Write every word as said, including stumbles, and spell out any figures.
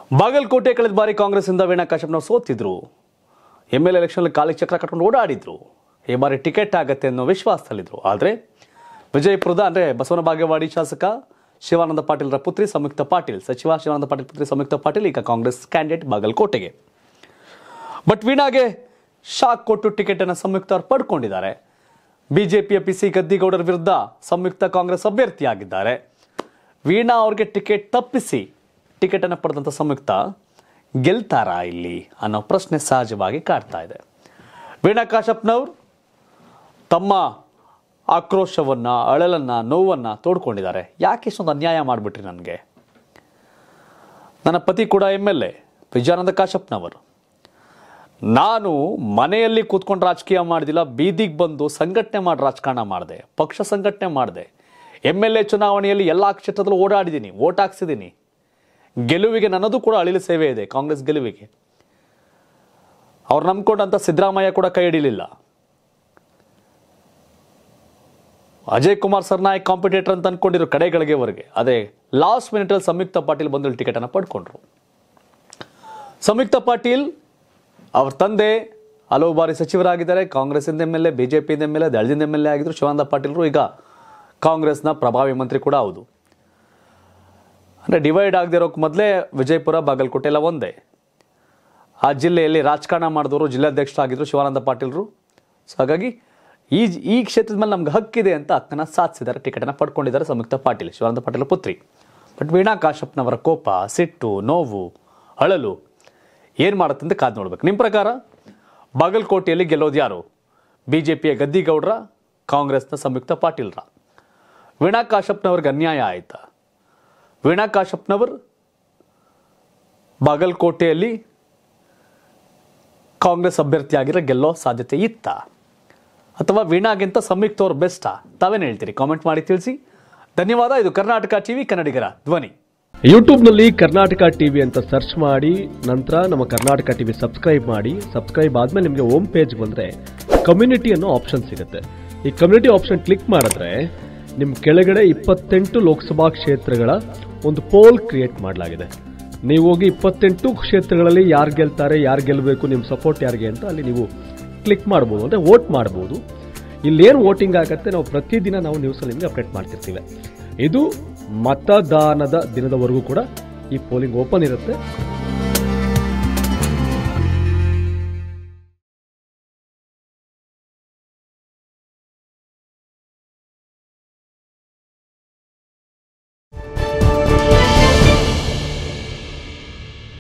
ಬಾಗಲಕೋಟೆ ಕಳೆದ ಬಾರಿ ಕಾಂಗ್ರೆಸ್ನಿಂದ ವೀಣಾ ಕಾಶ್ಯಪ್ನವರು ಸೋತಿದ್ರು. ಎಮ್ ಎಲ್ ಎಲೆಕ್ಷನ್ ಕಾಲಿ ಚಕ್ರ ಕಟ್ಕೊಂಡು ಓಡಾಡಿದ್ರು. ಈ ಬಾರಿ ಟಿಕೆಟ್ ಆಗತ್ತೆ ಅನ್ನೋ ವಿಶ್ವಾಸದಲ್ಲಿದ್ರು. ಆದರೆ ವಿಜಯಪುರದ ಅಂದರೆ ಬಸವನ ಬಾಗೇವಾಡಿ ಶಾಸಕ ಶಿವಾನಂದ ಪಾಟೀಲ್ರ ಪುತ್ರಿ ಸಂಯುಕ್ತ ಪಾಟೀಲ್, ಸಚಿವ ಶಿವಾನಂದ ಪಾಟೀಲ್ ಪುತ್ರಿ ಸಂಯುಕ್ತ ಪಾಟೀಲ್ ಈಗ ಕಾಂಗ್ರೆಸ್ ಕ್ಯಾಂಡಿಡೇಟ್ ಬಾಗಲಕೋಟೆಗೆ. ಬಟ್ ವೀಣಾಗೆ ಶಾಕ್ ಕೊಟ್ಟು ಟಿಕೆಟ್ ಅನ್ನು ಸಂಯುಕ್ತ ಅವರು ಪಡ್ಕೊಂಡಿದ್ದಾರೆ. ಬಿಜೆಪಿಯ ಪಿ ಸಿ ಗದ್ದಿಗೌಡರ ವಿರುದ್ಧ ಸಂಯುಕ್ತ ಕಾಂಗ್ರೆಸ್ ಅಭ್ಯರ್ಥಿಯಾಗಿದ್ದಾರೆ. ವೀಣಾ ಅವ್ರಿಗೆ ಟಿಕೆಟ್ ತಪ್ಪಿಸಿ ಟಿಕೆಟ್ ಅನ್ನು ಪಡೆದಂಥ ಸಂಯುಕ್ತ ಗೆಲ್ತಾರಾ ಇಲ್ಲಿ ಅನ್ನೋ ಪ್ರಶ್ನೆ ಸಹಜವಾಗಿ ಕಾಡ್ತಾ ಇದೆ. ವೀಣಾ ಕಾಶ್ಯಪ್ನವರು ತಮ್ಮ ಆಕ್ರೋಶವನ್ನು, ಅಳಲನ್ನು, ನೋವನ್ನು ತೋಡ್ಕೊಂಡಿದ್ದಾರೆ. ಯಾಕೆ ಇಷ್ಟೊಂದು ಅನ್ಯಾಯ ಮಾಡಿಬಿಟ್ರಿ ನನಗೆ? ನನ್ನ ಪತಿ ಕೂಡ ಎಮ್ ಎಲ್ ಎ ವಿಜಯಾನಂದ ಕಾಶ್ಯಪ್ನವರು. ನಾನು ಮನೆಯಲ್ಲಿ ಕೂತ್ಕೊಂಡು ರಾಜಕೀಯ ಮಾಡಿದಿಲ್ಲ, ಬೀದಿಗೆ ಬಂದು ಸಂಘಟನೆ ಮಾಡಿ ರಾಜಕಾರಣ ಮಾಡಿದೆ, ಪಕ್ಷ ಸಂಘಟನೆ ಮಾಡಿದೆ. ಎಮ್ ಎಲ್ ಎ ಚುನಾವಣೆಯಲ್ಲಿ ಎಲ್ಲ ಕ್ಷೇತ್ರದಲ್ಲೂ ಓಡಾಡಿದ್ದೀನಿ, ಓಟ್ ಹಾಕ್ಸಿದ್ದೀನಿ. ಗೆಲುವಿಗೆ ನನ್ನದು ಕೂಡ ಅಳಿಲು ಸೇವೆ ಇದೆ. ಕಾಂಗ್ರೆಸ್ ಗೆಲುವಿಗೆ ಅವ್ರು ನಂಬ್ಕೊಂಡಂತ ಸಿದ್ದರಾಮಯ್ಯ ಕೂಡ ಕೈ ಹಿಡಿಲಿಲ್ಲ. ಅಜಯ್ ಕುಮಾರ್ ಸರ್ನಾಯಕ್ ಕಾಂಪಿಟೇಟರ್ ಅಂತ ಅನ್ಕೊಂಡಿದ್ರು ಕಡೆಗಳಿಗೆವರೆಗೆ. ಅದೇ ಲಾಸ್ಟ್ ಮಿನಿಟಲ್ಲಿ ಸಂಯುಕ್ತ ಪಾಟೀಲ್ ಬಂದು ಟಿಕೆಟ್ ಅನ್ನು ಪಡ್ಕೊಂಡ್ರು. ಸಂಯುಕ್ತ ಪಾಟೀಲ್ ಅವ್ರ ತಂದೆ ಹಲವು ಬಾರಿ ಸಚಿವರಾಗಿದ್ದಾರೆ. ಕಾಂಗ್ರೆಸ್ಸಿಂದ ಎಮ್ ಎಲ್ ಎ, ಬಿಜೆಪಿಯಿಂದ ಎಮ್ ಎಲ್ ಎ, ದಳದಿಂದ ಎಮ್ ಎಲ್ ಎ ಆಗಿದ್ರು. ಶಿವಾನಂದ ಪಾಟೀಲ್ರು ಈಗ ಕಾಂಗ್ರೆಸ್ನ ಪ್ರಭಾವಿ ಮಂತ್ರಿ ಕೂಡ ಹೌದು. ಅಂದರೆ ಡಿವೈಡ್ ಆಗದೆ ಇರೋಕೆ ಮೊದಲೇ ವಿಜಯಪುರ, ಬಾಗಲಕೋಟೆ ಎಲ್ಲ ಒಂದೇ. ಆ ಜಿಲ್ಲೆಯಲ್ಲಿ ರಾಜಕಾರಣ ಮಾಡಿದವರು ಜಿಲ್ಲಾಧ್ಯಕ್ಷರಾಗಿದ್ದರು ಶಿವಾನಂದ ಪಾಟೀಲ್ರು. ಸೊ ಹಾಗಾಗಿ ಈ ಈ ಕ್ಷೇತ್ರದ ಮೇಲೆ ನಮ್ಗೆ ಹಕ್ಕಿದೆ ಅಂತ ಹಕ್ಕನ್ನು ಸಾಧಿಸಿದ್ದಾರೆ, ಟಿಕೆಟನ್ನು ಪಡ್ಕೊಂಡಿದ್ದಾರೆ ಸಂಯುಕ್ತ ಪಾಟೀಲ್, ಶಿವಾನಂದ ಪಾಟೀಲ್ ಪುತ್ರಿ. ಬಟ್ ವೀಣಾ ಕಾಶ್ಯಪ್ನವರ ಕೋಪ, ಸಿಟ್ಟು, ನೋವು, ಅಳಲು ಏನು ಮಾಡುತ್ತೆ ಅಂತ ಕಾದು ನೋಡ್ಬೇಕು. ನಿಮ್ಮ ಪ್ರಕಾರ ಬಾಗಲಕೋಟೆಯಲ್ಲಿ ಗೆಲ್ಲೋದು ಯಾರು? ಬಿ ಜೆ ಪಿಯ ಗದ್ದಿಗೌಡ್ರ, ಕಾಂಗ್ರೆಸ್ನ ಸಂಯುಕ್ತ ಪಾಟೀಲ್ರ? ವೀಣಾ ಕಾಶ್ಯಪ್ನವ್ರಿಗೆ ಅನ್ಯಾಯ ಆಯಿತಾ? ವೀಣಾ ಕಾಶ್ಯಪ್ನವರು ಬಾಗಲಕೋಟೆಯಲ್ಲಿ ಕಾಂಗ್ರೆಸ್ ಅಭ್ಯರ್ಥಿಯಾಗಿರೋ ಗೆಲ್ಲೋ ಸಾಧ್ಯತೆ ಇತ್ತ? ಅಥವಾ ವೀಣಾಗಿಂತ ಸಂಯುಕ್ತ ಅವ್ರು ಬೆಸ್ಟಾ? ತಾವೇನು ಹೇಳ್ತೀರಿ? ಕಾಮೆಂಟ್ ಮಾಡಿ ತಿಳಿಸಿ. ಧನ್ಯವಾದ. ಇದು ಕರ್ನಾಟಕ ಟಿವಿ, ಕನ್ನಡಿಗರ ಧ್ವನಿ. ಯೂಟ್ಯೂಬ್ನಲ್ಲಿ ಕರ್ನಾಟಕ ಟಿವಿ ಅಂತ ಸರ್ಚ್ ಮಾಡಿ ನಂತರ ನಮ್ಮ ಕರ್ನಾಟಕ ಟಿವಿ ಸಬ್ಸ್ಕ್ರೈಬ್ ಮಾಡಿ. ಸಬ್ಸ್ಕ್ರೈಬ್ ಆದ್ಮೇಲೆ ನಿಮಗೆ ಹೋಮ್ ಪೇಜ್ ಬಂದರೆ ಕಮ್ಯುನಿಟಿ ಅನ್ನೋ ಆಪ್ಷನ್ ಸಿಗುತ್ತೆ. ಈ ಕಮ್ಯುನಿಟಿ ಆಪ್ಷನ್ ಕ್ಲಿಕ್ ಮಾಡಿದ್ರೆ ನಿಮ್ಮ ಕೆಳಗಡೆ ಇಪ್ಪತ್ತೆಂಟು ಲೋಕಸಭಾ ಕ್ಷೇತ್ರಗಳ ಒಂದು ಪೋಲ್ ಕ್ರಿಯೇಟ್ ಮಾಡಲಾಗಿದೆ. ನೀವು ಹೋಗಿ ಇಪ್ಪತ್ತೆಂಟು ಕ್ಷೇತ್ರಗಳಲ್ಲಿ ಯಾರು ಗೆಲ್ತಾರೆ, ಯಾರು ಗೆಲ್ಲಬೇಕು, ನಿಮ್ಮ ಸಪೋರ್ಟ್ ಯಾರಿಗೆ ಅಂತ ಅಲ್ಲಿ ನೀವು ಕ್ಲಿಕ್ ಮಾಡ್ಬೋದು, ಅಂದರೆ ವೋಟ್ ಮಾಡ್ಬೋದು. ಇಲ್ಲೇನು ವೋಟಿಂಗ್ ಆಗುತ್ತೆ ನಾವು ಪ್ರತಿದಿನ ನಾವು ನ್ಯೂಸಲ್ಲಿ ನಿಮಗೆ ಅಪ್ಡೇಟ್ ಮಾಡ್ತಿರ್ತೀವಿ. ಇದು ಮತದಾನದ ದಿನದವರೆಗೂ ಕೂಡ ಈ ಪೋಲಿಂಗ್ ಓಪನ್ ಇರುತ್ತೆ.